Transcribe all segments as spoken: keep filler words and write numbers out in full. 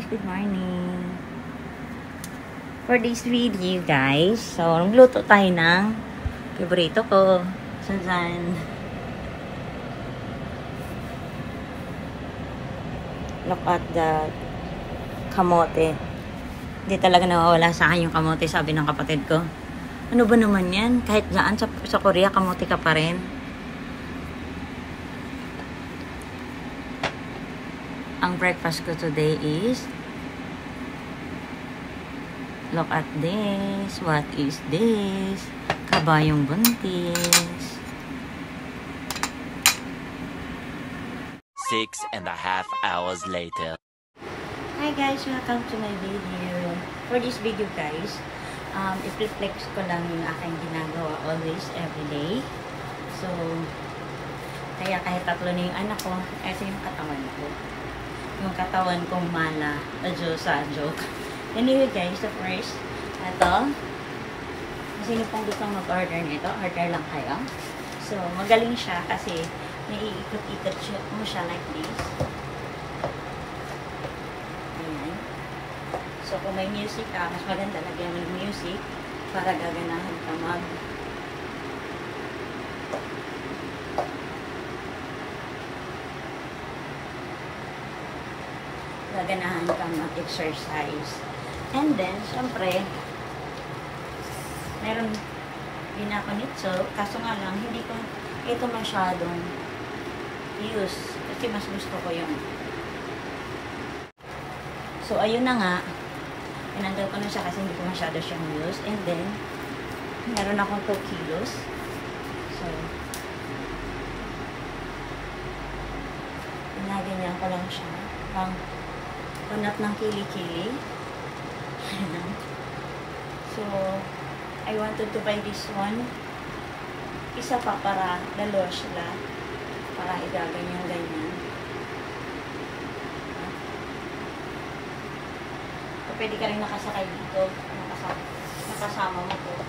Good morning. For this video guys, so magluto tayo ng favorito ko. Saan? Look at the kamote. Hindi talaga nawawala sa akin yung kamote, sabi ng kapatid ko. Ano ba naman yan? Kahit dyan sa, sa Korea, kamote ka pa rin. Ang breakfast ko today is, look at this. What is this? Kabayong buntis. Six and a half hours later. Hi guys, welcome to my video. For this video guys, um, i-flex ko lang yung aking ginagawa always, everyday. So, kaya kahit tatlo na yung anak ko, ito yung katawan ko. Yung katawan kong mala, adyo sa joke. Anyway guys, the first, ito. Sino pong gustong mag-order nito, order lang kayo. So, magaling siya kasi naiikot-ikot mo siya like this. Ayan. So, kung may music ka, mas maganda lagyan mo ng music para gaganahan ka mag gaganahan ka mag-exercise. And then, syempre, meron din ako nito. Kaso nga lang, hindi ko ito masyadong use. Kasi mas gusto ko yung. So, ayun na nga. Pinanggal ko na siya kasi hindi ko masyado siyang use. And then, meron akong two kilos. So, pinaganyan ko lang siya. Pang unat ng kili-kili. So, I wanted to buy this one. Isa pa para dalawa sila. Para igaganyan-ganyan. So, pwede ka rin nakasakay dito. Nakasama, nakasama mo to.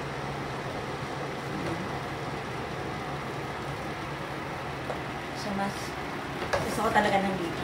So, mas gusto ko talaga nandito.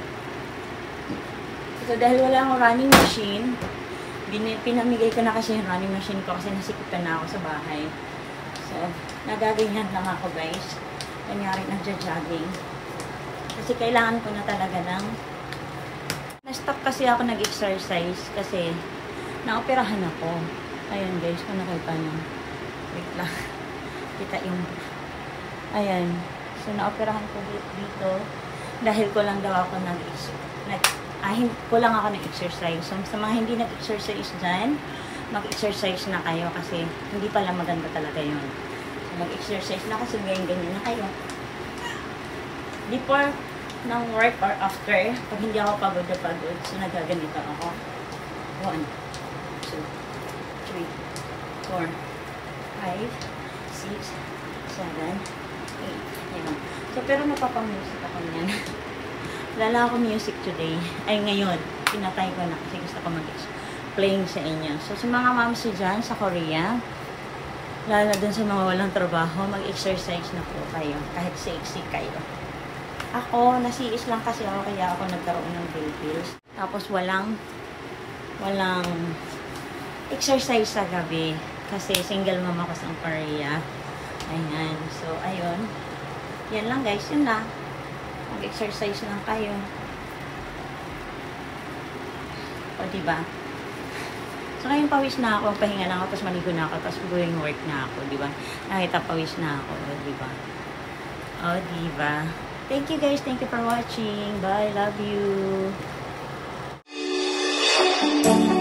So, dahil wala akong running machine, pinamigay ko na kasi yung running machine ko kasi nasikipan na ako sa bahay. So, nagaganyan lang ako guys. Kanyari nagja-jogging. Kasi kailangan ko na talaga ng na-stop kasi ako nag-exercise kasi naoperahan ako. Ayan guys, kung nakita nyo. Wait lang. Kita yung ayan. So, naoperahan ko dito dahil ko lang daw ako nag-exercise. Ah, kulang ako ng exercise. So, sa mga hindi nag-exercise dyan, mag-exercise na kayo kasi hindi pala maganda talaga yun. So, mag-exercise na kasi ganyan-ganyan na kayo. Before ng work or after, pag hindi ako pagod na pagod, so nagaganito ako. one, two, three, four, five, six, seven, eight. Yan. So, pero napapamusit ako niyan. Wala lang ako music today. Ay, ngayon. Pinatay ko na kasi gusto ko mag-playing sa inyo. So, sa mga moms dyan sa Korea, lalo dun sa mga walang trabaho, mag-exercise na po kayo. Kahit sexy kayo. Ako, nasiis lang kasi ako kaya ako nagkaroon ng pills. Tapos, walang walang exercise sa gabi. Kasi single mom ako sa Korea. Ayan. So, ayun. Yan lang guys. Yun lang. Mag-exercise lang kayo. O, diba? So, ngayon pawis na ako. Pahinga na ako. Tapos maligo na ako. Tapos going work na ako. Diba? Nakita pawis na ako. O, diba? O, diba? Thank you guys. Thank you for watching. Bye. Love you.